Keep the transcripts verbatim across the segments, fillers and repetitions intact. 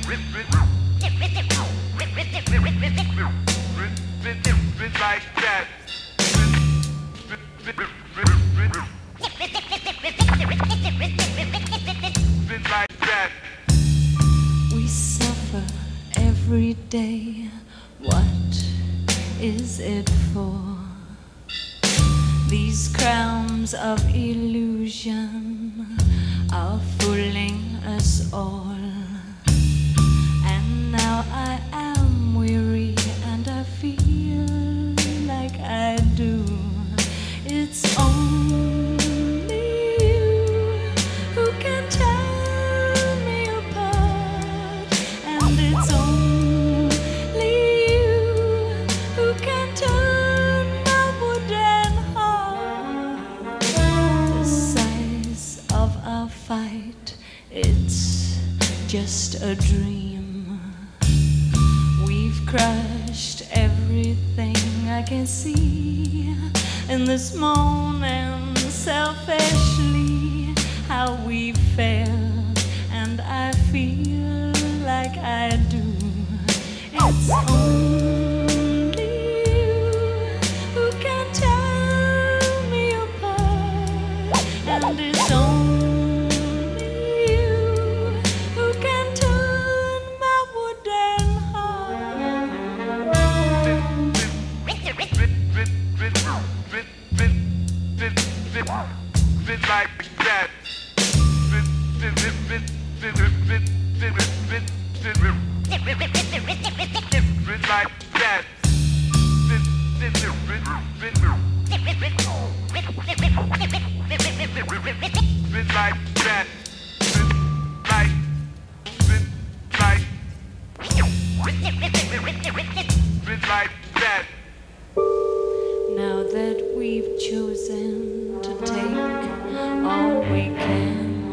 We suffer every day. What is it for? These crowns of illusion are fooling us all. And now I am weary and I feel like I do. It's only you who can tear me apart, and it's only you who can turn my wooden heart. The size of our fight, it's just a dream. We've crushed everything I can see in this moment, selfishly, how we fail, and I feel like I do. It's only you who can tear me apart, and it's only you who can turn my wooden heart. Like that. Like that. Like that. Like, like that. Now that we've chosen to take all we can,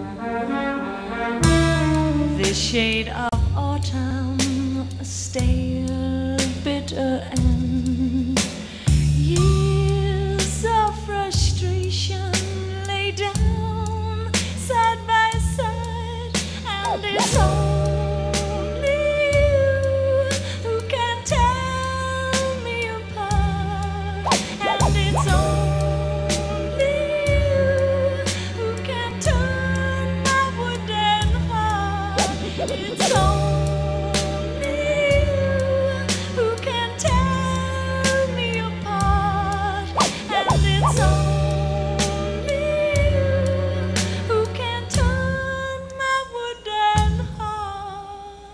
this shade of autumn, a stale, bitter end. Years of frustration lay down side by side, and it's only you who can tear me apart, and it's only you who can turn my wooden heart. It's only you who can tear me apart, and it's only you who can turn my wooden heart.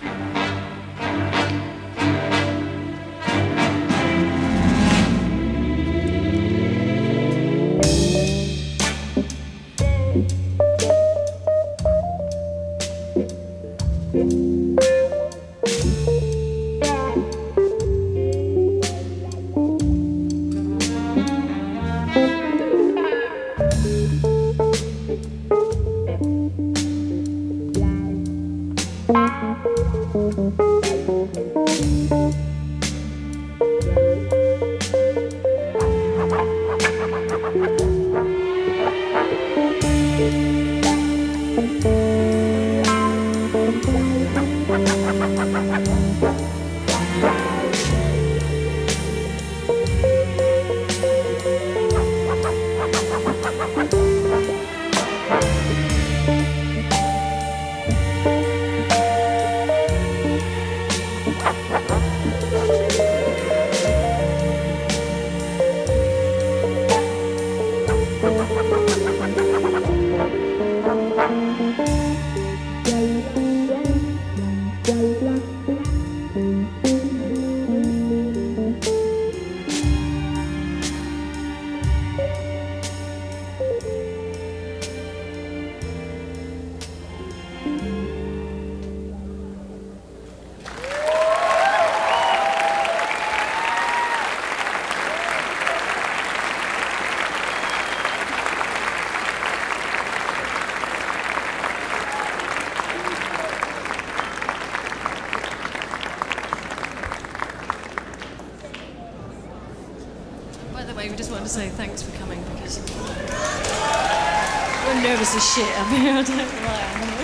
By the way, we just wanted to say thanks for coming because we're nervous as shit up here. I don't know why.